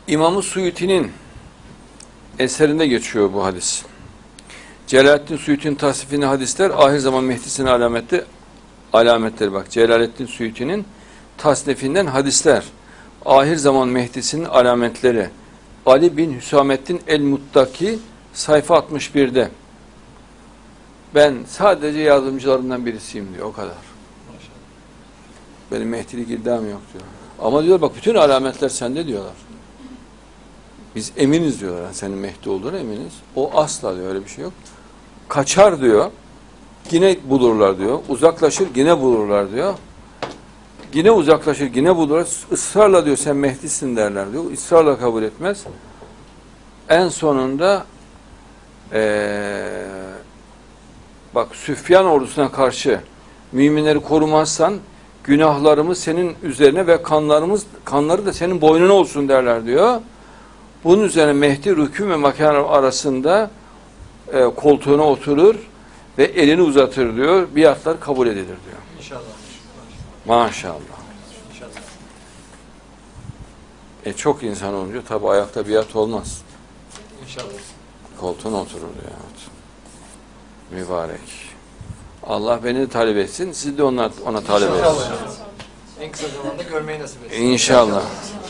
İmam-ı Suyuti'nin eserinde geçiyor bu hadis. Celaleddin Suyuti'nin tasnifini hadisler ahir zaman Mehdi'sinin alametleri bak. Celaleddin Suyuti'nin tasnifinden hadisler. Ahir zaman Mehdi'sinin alametleri. Ali bin Hüsamettin el-Muttaki sayfa 61'de. Ben sadece yardımcılarından birisiyim diyor. O kadar. Benim Mehdi'lik iddiam yok diyor. Ama diyor bak bütün alametler sende diyorlar. Biz eminiz diyorlar. Yani senin Mehdi olduğuna eminiz. O asla diyor öyle bir şey yok. Kaçar diyor. Yine bulurlar diyor. Uzaklaşır yine bulurlar diyor. Yine uzaklaşır yine bulurlar. Israrla diyor sen Mehdi'sin derler diyor. İsrarla kabul etmez. En sonunda bak Süfyan ordusuna karşı müminleri korumazsan günahlarımız senin üzerine ve kanları da senin boynuna olsun derler diyor. Bunun üzerine Mehdi rükû ve makam arasında koltuğuna oturur ve elini uzatır diyor. Biatlar kabul edilir diyor. İnşallah. Maşallah. İnşallah. Çok insan olunca tabi ayakta biat olmaz. İnşallah. Koltuğuna oturur diyor. Mübarek. Allah beni de talep etsin. Siz de ona talep edin. En kısa zamanda görmeyi nasip etsin. İnşallah.